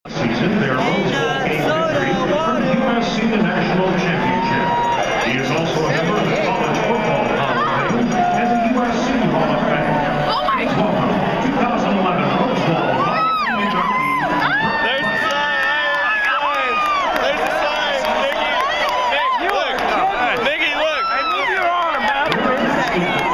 Season, their Rose Bowl game victory from USC National Championship. He is also a member of the College Football Hall of Fame and the USC Hall of Fame. Oh my God! 2011 Rose Bowl Hall of Fame inductee. There's the sign! There's the sign! Nikki! Nick, look! Nikki, look! Hey, move your arm, man!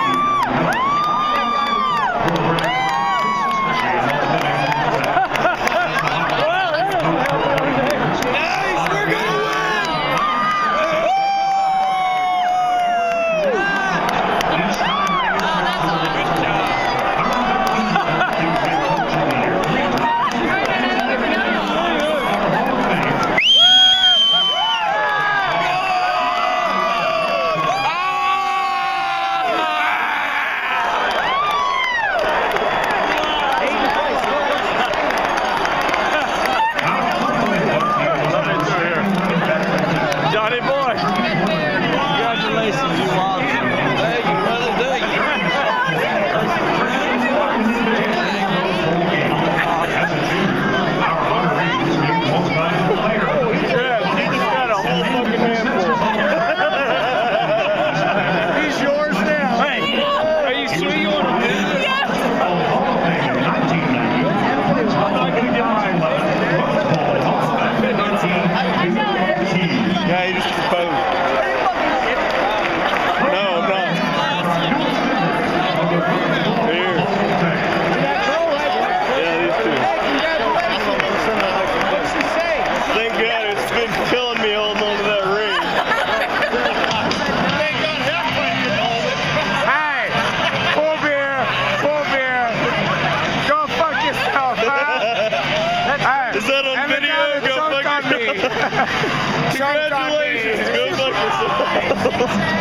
Johnny boy! Congratulations, you lost. Thank you, brother. Thank you. Yeah, he just got a whole fucking handful. He's yours now. Hey, are you sure you want to do this? Yes! I'm not going to get mine. Yeah, he just proposed. No, I'm not. Here. Yeah, these two. What's she say? Thank God it's been killing me holding on to that ring. Hey, full beer. Go fuck yourself, huh? Hey, Is that on and the video? guy that Go choked fuck on me. yourself. Congratulations. Go fuck yourself.